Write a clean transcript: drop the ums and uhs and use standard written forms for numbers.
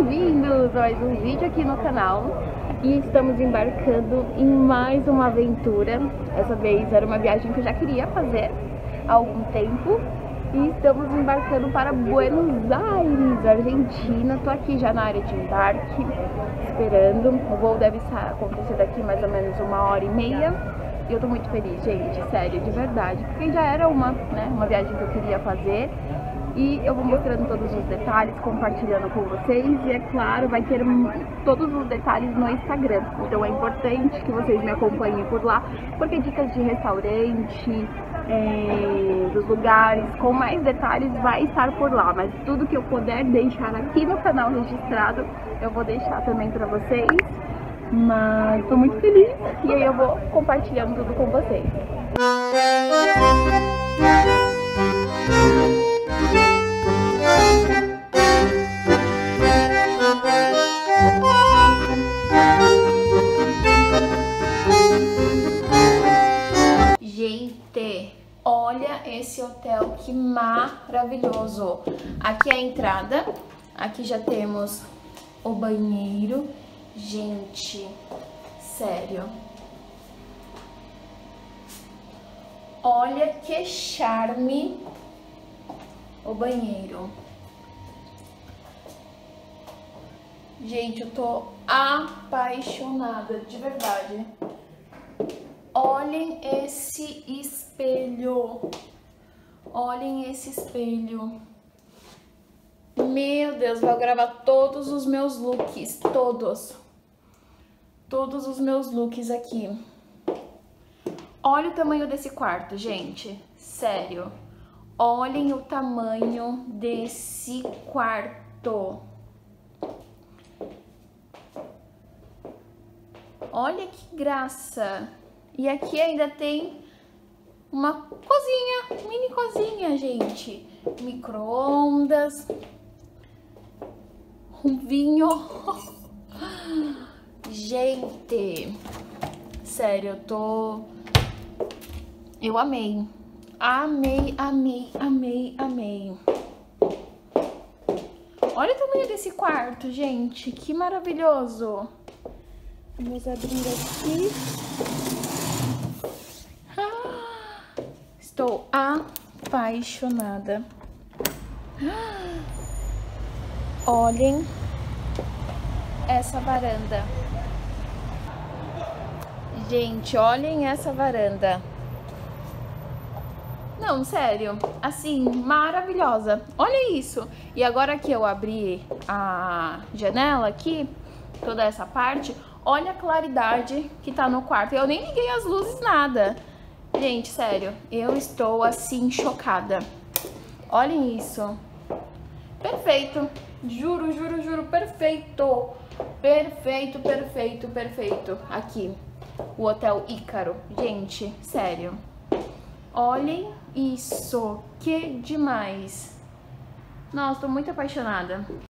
bem-vindos a mais um vídeo aqui no canal. E estamos embarcando em mais uma aventura. Essa vez era uma viagem que eu já queria fazer há algum tempo. E estamos embarcando para Buenos Aires, Argentina. Tô aqui já na área de embarque, esperando. O voo deve acontecer daqui mais ou menos 1h30. E eu tô muito feliz, gente, sério, de verdade. Porque já era uma viagem que eu queria fazer. E eu vou mostrando todos os detalhes, compartilhando com vocês. E é claro, vai ter todos os detalhes no Instagram. Então é importante que vocês me acompanhem por lá, porque dicas de restaurante, dos lugares, com mais detalhes, vai estar por lá. Mas tudo que eu puder deixar aqui no canal registrado, eu vou deixar também pra vocês. Mas tô muito feliz e aí eu vou compartilhando tudo com vocês. Gente, olha esse hotel, que maravilhoso! Aqui é a entrada, aqui já temos o banheiro. Gente, sério, olha que charme o banheiro. Gente, eu tô apaixonada, de verdade. Olhem esse espelho. Olhem esse espelho. Meu Deus, vou gravar todos os meus looks, todos os meus looks aqui. Olha o tamanho desse quarto, gente, sério. Olhem o tamanho desse quarto. Olha que graça. E aqui ainda tem uma cozinha, mini cozinha, gente. Micro-ondas. Um vinho. Gente, sério, eu amei. Amei, amei, amei, amei. Olha o tamanho desse quarto, gente. Que maravilhoso. Vamos abrir aqui. Estou apaixonada. Olhem essa varanda. Gente, olhem essa varanda. Não, sério, assim, maravilhosa. Olha isso. E agora que eu abri a janela aqui, toda essa parte, olha a claridade que tá no quarto. Eu nem liguei as luzes, nada. Gente, sério, eu estou assim chocada. Olhem isso. Perfeito. Juro, juro, juro, perfeito. Perfeito, perfeito, perfeito. Aqui, o Hotel Ícaro. Gente, sério. Olhem isso, que demais. Nossa, tô muito apaixonada.